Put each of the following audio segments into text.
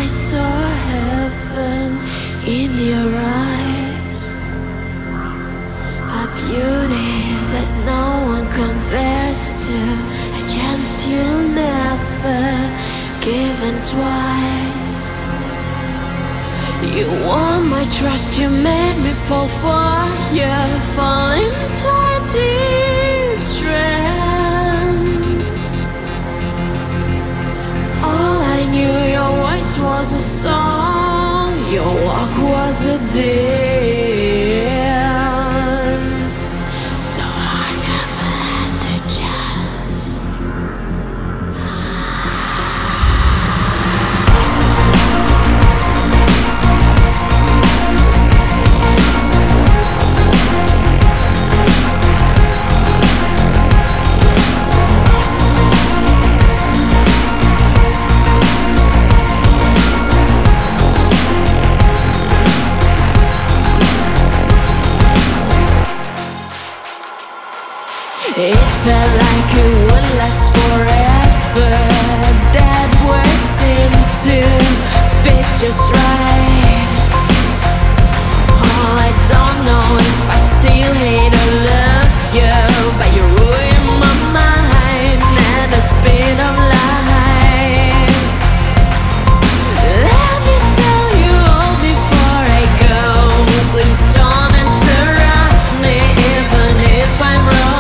saw heaven in your eyes, a beauty that no one compares to, a chance you'll never given twice. You won my trust, you made me fall for you, fall into a deep trance. All I knew, your voice was a song, your walk was a dance. So I never had the chance. It felt like it would last forever. That words seemed to fit just right. Oh, I don't know if I still hate or love you, but you ruined my mind at the speed of light. Let me tell you all before I go, please don't interrupt me even if I'm wrong.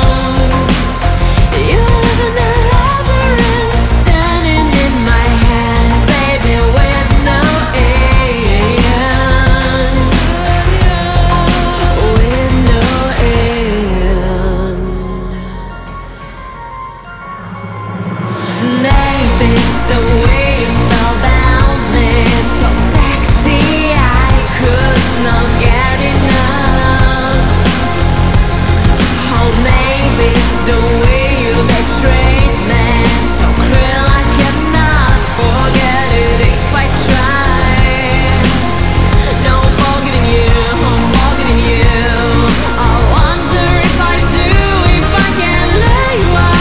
It's the way you spellbound me, so sexy I could not get enough. Oh, maybe it's the way you betrayed me, so cruel I cannot forget it if I try. No forgiving you, I'm forgiving you. I wonder if I do, if I can let you out.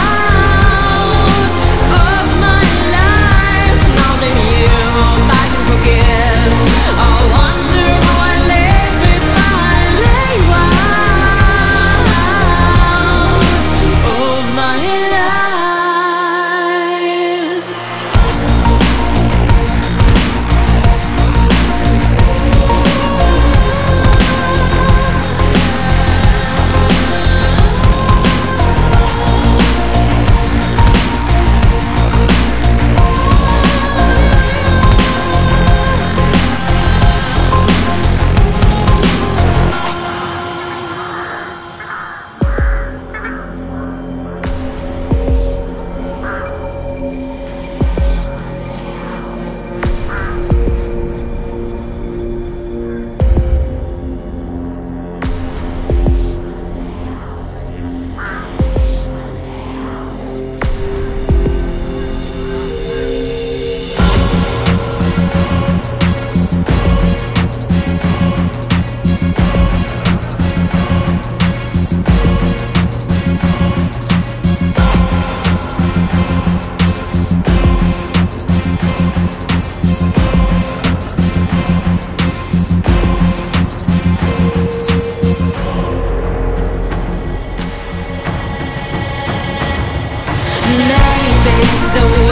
It's the way